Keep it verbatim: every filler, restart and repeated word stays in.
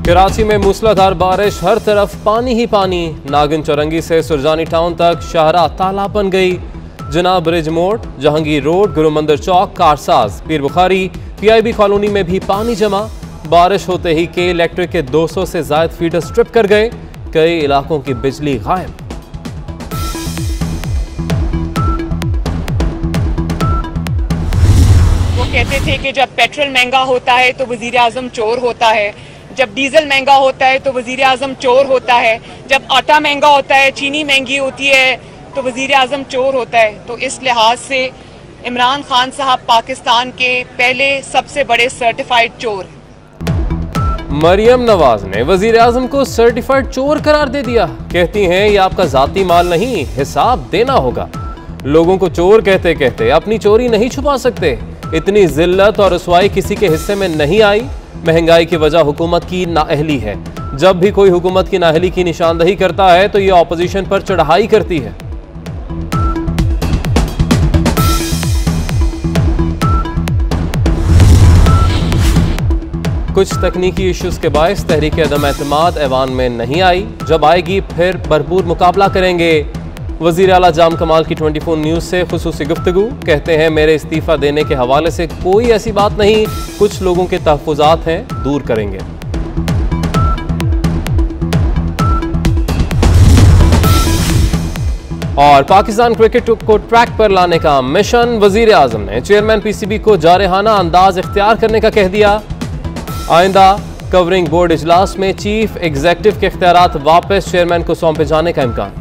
कराची में मूसलाधार बारिश, हर तरफ पानी ही पानी। नागिन चौरंगी से सुरजानी टाउन तक शाहरा तालाब बन गई। जनाब ब्रिज मोड़, जहांगीर रोड, गुरु मंदिर चौक, कारसाज, पीर बुखारी, पीआईबी कॉलोनी में भी पानी जमा। बारिश होते ही के इलेक्ट्रिक के दो सौ से ज्यादा फीडर स्ट्रिप कर गए। कई इलाकों की बिजली गायब। वो कहते थे कि जब पेट्रोल महंगा होता है तो वजीर आजम चोर होता है, जब डीजल महंगा होता है तो वजीर आजम चोर होता है, जब आटा महंगा होता है, चीनी महंगी होती है तो वजीर आजम चोर होता है। तो इस लिहाज से इमरान खान साहब पाकिस्तान के पहले सबसे बड़े सर्टिफाइड चोर। मरियम नवाज ने वजीर आजम को सर्टिफाइड चोर करार दे दिया। कहती हैं ये आपका जाती माल नहीं, हिसाब देना होगा। लोगों को चोर कहते कहते अपनी चोरी नहीं छुपा सकते। इतनी जिल्लत और रुसवाई किसी के हिस्से में नहीं आई। महंगाई की वजह हुकूमत की नाअहली है। जब भी कोई हुकूमत की नाअहली की निशानदही करता है तो ये ऑपोजिशन पर चढ़ाई करती है। कुछ तकनीकी इश्यूज के बायस तहरीक अदम एतमाद ऐवान में नहीं आई। जब आएगी फिर भरपूर मुकाबला करेंगे। वजीर आला जाम कमाल की ट्वेंटी फोर न्यूज़ से खुसूसी गुफ्तगू। कहते हैं मेरे इस्तीफा देने के हवाले से कोई ऐसी बात नहीं, कुछ लोगों के तहफ़्फ़ुज़ात हैं, दूर करेंगे। और पाकिस्तान क्रिकेट को ट्रैक पर लाने का मिशन, वजीर आजम ने चेयरमैन पीसीबी को जारहाना अंदाज इख्तियार करने का कह दिया। आइंदा कवरिंग बोर्ड इजलास में चीफ एग्जीक्यूटिव के इख्तियारात वापस चेयरमैन को सौंपे जाने का इम्कान।